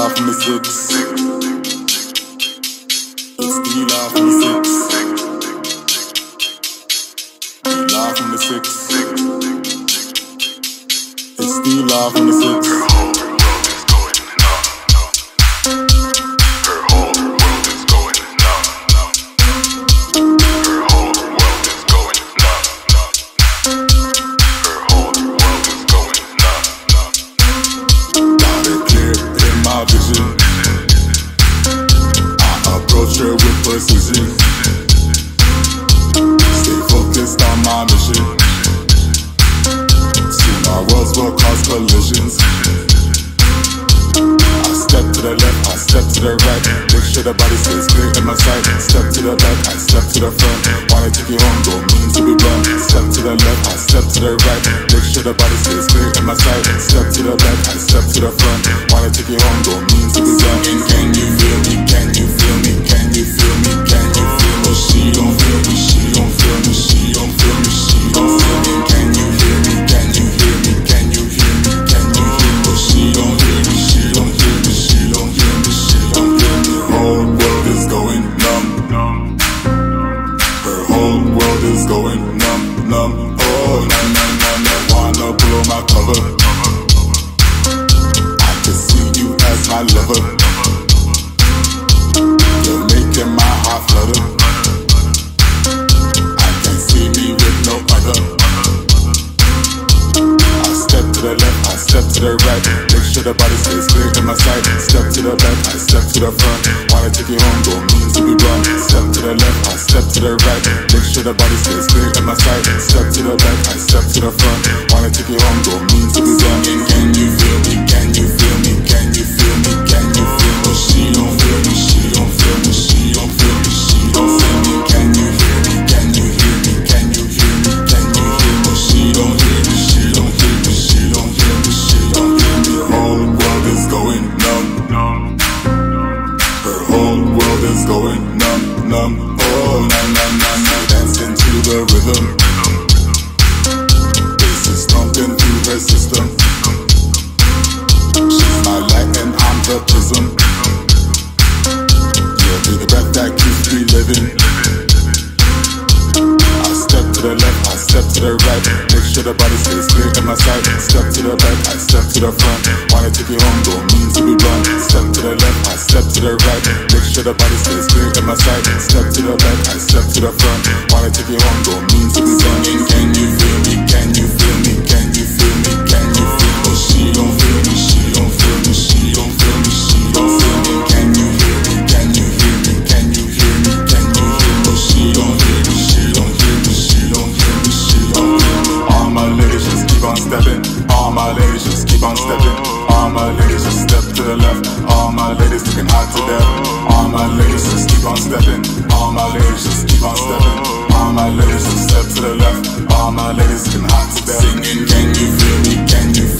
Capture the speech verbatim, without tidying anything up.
D-Law from the six. It's D-Law from the six. D-Law from the six. It's D-Law from the six. Precision. Stay focused on my mission. Soon our worlds will cause collisions. I step to the left, I step to the right. Make sure the body stays clear in my sight. Step to the back, I step to the front. Wanna take you home, go mean to be blunt. Step to the left, I step to the right. Make sure the body stays clear in my sight. Step to the back, I step to the front. Wanna take you home, go mean to be blunt. Can you feel me? Can you feel me? Can you feel me? Can you feel me? She don't feel me, she don't feel me, she don't feel me, she don't feel me. Can you hear me? Can you hear me? Can you hear me? Can you hear me? She don't hear me, she don't hear me, she don't hear me, she don't hear me. Her whole world is going numb. Her whole world is going numb, numb. Oh, numb, numb, numb, numb. Wanna blow my cover. I can see you as my lover. You're making my heart flutter. I can't see me with no other. I step to the left, I step to the right. Make sure the body stays clear in my sight. Step to the back, I step to the front. Wanna take you home, go mean to be blunt. Step to the left, I step to the right. Make sure the body stays clear in my sight. Step to the back, I step to the front. Wanna take you home, go mean to be blunt. Can you feel me? Can you feel me? Can you feel me? Can you feel me? She don't feel me, she don't feel me, she don't feel me, she don't feel me. Can you hear me? Can you hear me? Can you hear me? Can you hear me? She don't hear me, she don't hear me, she don't hear me, she don't hear me. Her whole world is going numb. Her whole world is going numb, numb. Oh, numb, numb, numb, numb. Dancing to the rhythm. Bass is thumping through her system. She's my light and I'm the prism. Yeah, be the breath that keeps me living. I step to the left, I step to the right. Make sure the body stays clear in my sight. Step to the back, I step to the front. Wanna take you home, go mean to be blunt. Step to the left, I step to the right. Make sure the body stays clear in my sight. Step to the back, I step to the front. Wanna take you home, go mean to be blunt. Can you feel me? Can you feel me? Can you feel me? Can you feel me? She don't feel me, she don't feel me, she don't feel me, she don't feel me. Can you hear me? Can you hear me? Can you hear me? Can you hear me? She don't hear me, she don't hear me, she don't hear me, she don't hear me. All my ladies just keep on stepping. All my ladies just keep on stepping. All my ladies just step to the left. All my ladies looking hot to death. All my ladies just keep on stepping. All my ladies just keep on stepping. All my ladies just step to the left. All my ladies looking hot to death. Singing, can you feel me? Can you